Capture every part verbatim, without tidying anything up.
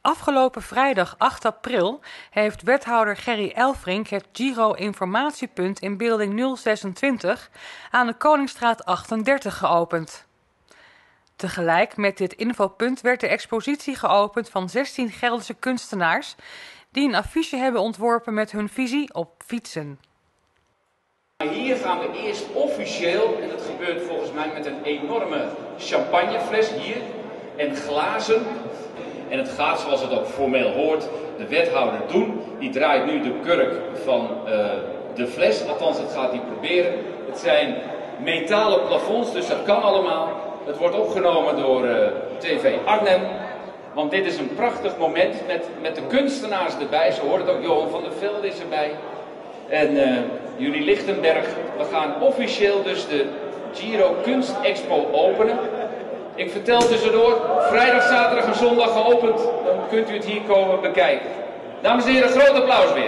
Afgelopen vrijdag acht april heeft wethouder Gerry Elfrink het Giro-informatiepunt in beelding nul zesentwintig aan de Koningsstraat achtendertig geopend. Tegelijk met dit infopunt werd de expositie geopend van zestien Gelderse kunstenaars die een affiche hebben ontworpen met hun visie op fietsen. Hier gaan we eerst officieel, en dat gebeurt volgens mij met een enorme champagnefles hier en glazen. En het gaat zoals het ook formeel hoort, de wethouder doen. Die draait nu de kurk van uh, de fles, althans dat gaat hij proberen. Het zijn metalen plafonds, dus dat kan allemaal. Het wordt opgenomen door uh, T V Arnhem. Want dit is een prachtig moment met, met de kunstenaars erbij. Zo hoort het ook, Johan van der Velde is erbij. En uh, jullie Lichtenberg. We gaan officieel dus de Giro Kunst Expo openen. Ik vertel tussendoor, vrijdag, zaterdag en zondag geopend. Dan kunt u het hier komen bekijken. Dames en heren, groot applaus weer.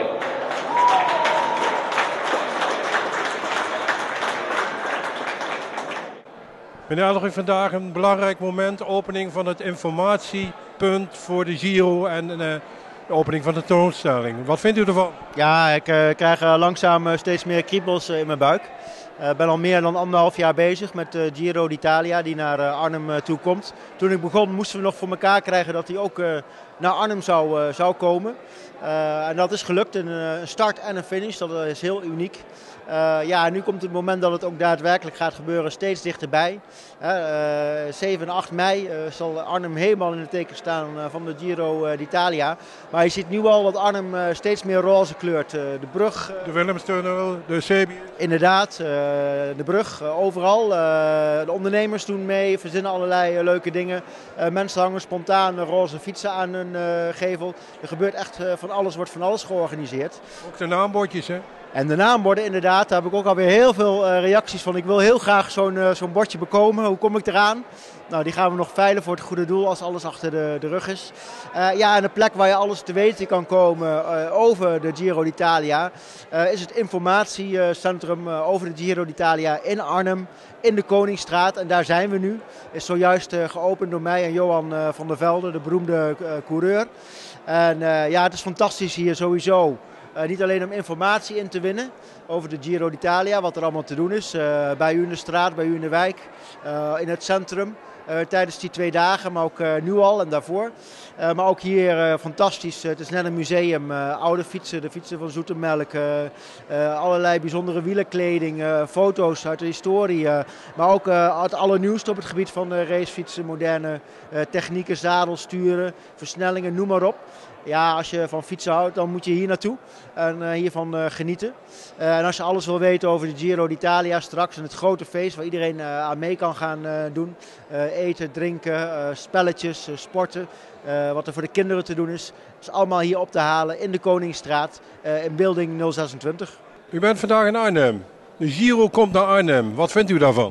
Meneer Elfrink, vandaag een belangrijk moment. Opening van het informatiepunt voor de Giro en uh, de opening van de tentoonstelling. Wat vindt u ervan? Ja, ik uh, krijg uh, langzaam uh, steeds meer kriebels uh, in mijn buik. Ik uh, ben al meer dan anderhalf jaar bezig met de uh, Giro d'Italia die naar uh, Arnhem uh, toe komt. Toen ik begon moesten we nog voor elkaar krijgen dat hij ook uh, naar Arnhem zou, uh, zou komen. Uh, en dat is gelukt, een, een start en een finish, dat is heel uniek. Uh, ja, nu komt het moment dat het ook daadwerkelijk gaat gebeuren steeds dichterbij. Uh, zeven en acht mei uh, zal Arnhem helemaal in het teken staan uh, van de Giro uh, d'Italia. Maar je ziet nu al dat Arnhem uh, steeds meer roze kleurt. Uh, de brug. Uh, de Willemstunnel, de Sebi. Inderdaad, uh, de brug, uh, overal. Uh, de ondernemers doen mee, verzinnen allerlei uh, leuke dingen. Uh, mensen hangen spontaan uh, roze fietsen aan hun uh, gevel. Er gebeurt echt uh, van alles, wordt van alles georganiseerd. Ook de naambordjes, hè? En de naamborden inderdaad, daar heb ik ook alweer heel veel uh, reacties van. Ik wil heel graag zo'n uh, zo'n bordje bekomen. Hoe kom ik eraan? Nou, die gaan we nog veilen voor het goede doel als alles achter de, de rug is. Uh, ja, en een plek waar je alles te weten kan komen uh, over de Giro d'Italia uh, is het informatiecentrum uh, over de Giro d'Italia in Arnhem, in de Koningsstraat. En daar zijn we nu. Is zojuist uh, geopend door mij en Johan uh, van der Velde, de beroemde uh, coureur. En uh, ja, het is fantastisch hier sowieso. Uh, niet alleen om informatie in te winnen over de Giro d'Italia, wat er allemaal te doen is. Uh, bij u in de straat, bij u in de wijk, uh, in het centrum. Uh, tijdens die twee dagen, maar ook uh, nu al en daarvoor. Uh, maar ook hier uh, fantastisch. Uh, het is net een museum. Uh, oude fietsen, de fietsen van Zoetemelk. Uh, uh, allerlei bijzondere wielenkleding. Uh, foto's uit de historie. Uh, maar ook uh, het allernieuwste op het gebied van uh, racefietsen. Moderne uh, technieken, zadelsturen, versnellingen, noem maar op. Ja, als je van fietsen houdt, dan moet je hier naartoe en uh, hiervan uh, genieten. Uh, en als je alles wil weten over de Giro d'Italia straks en het grote feest waar iedereen uh, aan mee kan gaan uh, doen. Uh, eten, drinken, uh, spelletjes, uh, sporten. Uh, wat er voor de kinderen te doen is. is allemaal hier op te halen in de Koningsstraat uh, in beelding nul zesentwintig. U bent vandaag in Arnhem. De Giro komt naar Arnhem. Wat vindt u daarvan?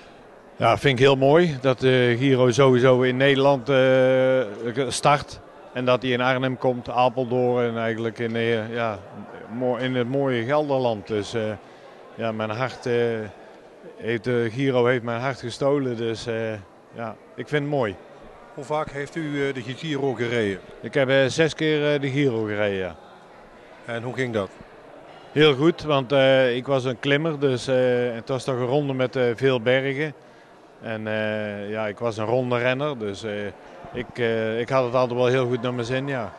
Ja, vind ik heel mooi dat de Giro sowieso in Nederland uh, start. En dat hij in Arnhem komt, Apeldoorn en eigenlijk in, uh, ja, in het mooie Gelderland. Dus uh, ja, mijn hart, uh, heeft, de Giro heeft mijn hart gestolen. Dus uh, ja, ik vind het mooi. Hoe vaak heeft u uh, de Giro gereden? Ik heb uh, zes keer uh, de Giro gereden, ja. En hoe ging dat? Heel goed, want uh, ik was een klimmer. Dus uh, het was toch een ronde met uh, veel bergen. En uh, ja, ik was een ronde renner, dus... Uh, Ik, uh, ik had het altijd wel heel goed naar mijn zin, ja.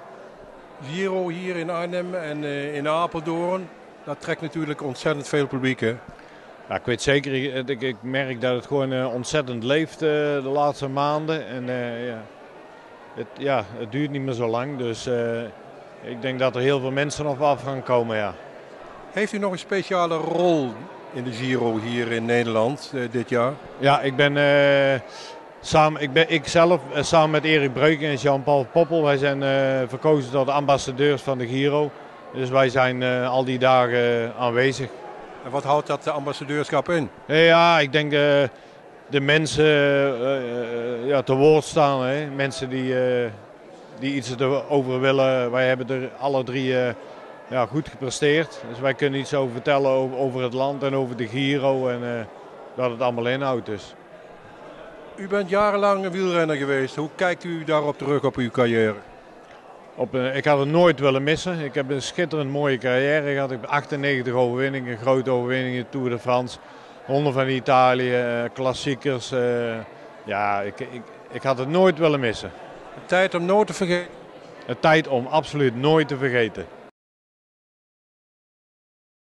Giro hier in Arnhem en uh, in Apeldoorn, dat trekt natuurlijk ontzettend veel publiek, hè? Ja, ik weet zeker, ik, ik merk dat het gewoon uh, ontzettend leeft uh, de laatste maanden. En uh, ja, het, ja, het duurt niet meer zo lang, dus uh, ik denk dat er heel veel mensen nog af gaan komen, ja. Heeft u nog een speciale rol in de Giro hier in Nederland uh, dit jaar? Ja, ik ben... Uh, Samen, ik, ben, ik zelf, samen met Erik Breuk en Jean-Paul Poppel, wij zijn uh, verkozen tot ambassadeurs van de Giro. Dus wij zijn uh, al die dagen aanwezig. En wat houdt dat ambassadeurschap in? Ja, ik denk uh, de mensen uh, uh, ja, te woord staan. Hè. Mensen die, uh, die iets erover willen. Wij hebben er alle drie uh, ja, goed gepresteerd. Dus wij kunnen iets over vertellen over, over het land en over de Giro en uh, wat het allemaal inhoudt. Dus. U bent jarenlang een wielrenner geweest. Hoe kijkt u daarop terug op uw carrière? Op een, ik had het nooit willen missen. Ik heb een schitterend mooie carrière gehad. Ik heb achtennegentig overwinningen, grote overwinningen, Tour de France, Ronde van Italië, klassiekers. Uh, ja, ik, ik, ik had het nooit willen missen. Een tijd om nooit te vergeten. Een tijd om absoluut nooit te vergeten.